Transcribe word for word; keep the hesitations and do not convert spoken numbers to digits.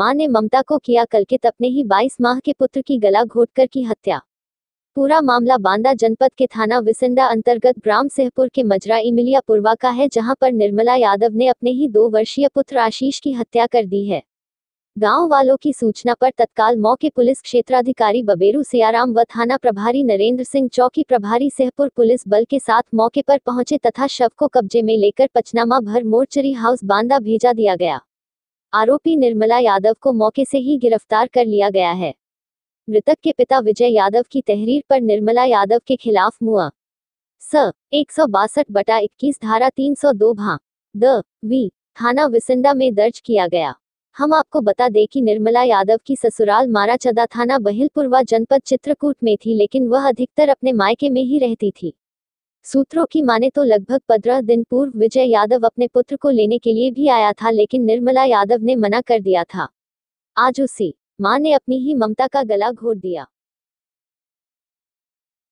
मां ने ममता को किया कलंकित, अपने ही बाईस माह के पुत्र की गला घोंटकर की हत्या। पूरा मामला बांदा जनपद के थाना विसिंडा अंतर्गत ग्राम सिंहपुर के मजरा इमिलिया पुरवा का है, जहां पर निर्मला यादव ने अपने ही दो वर्षीय पुत्र आशीष की हत्या कर दी है। गांव वालों की सूचना पर तत्काल मौके पुलिस क्षेत्राधिकारी बबेरू सियाराम व थाना प्रभारी नरेंद्र सिंह, चौकी प्रभारी सिंहपुर पुलिस बल के साथ मौके पर पहुंचे तथा शव को कब्जे में लेकर पचनामा भर मोर्चरी हाउस बांदा भेजा दिया गया। आरोपी निर्मला यादव को मौके से ही गिरफ्तार कर लिया गया है। मृतक के पिता विजय यादव की तहरीर पर निर्मला यादव के खिलाफ मुआ स एक सौ बासठ बटा इक्कीस धारा तीन सौ दो भाग द वी थाना विसिंडा में दर्ज किया गया। हम आपको बता दें कि निर्मला यादव की ससुराल माराचदा थाना बहिलपुरवा जनपद चित्रकूट में थी, लेकिन वह अधिकतर अपने मायके में ही रहती थी। सूत्रों की माने तो लगभग पंद्रह दिन पूर्व विजय यादव अपने पुत्र को लेने के लिए भी आया था, लेकिन निर्मला यादव ने मना कर दिया था। आज उसी मां ने अपनी ही ममता का गला घोट दिया।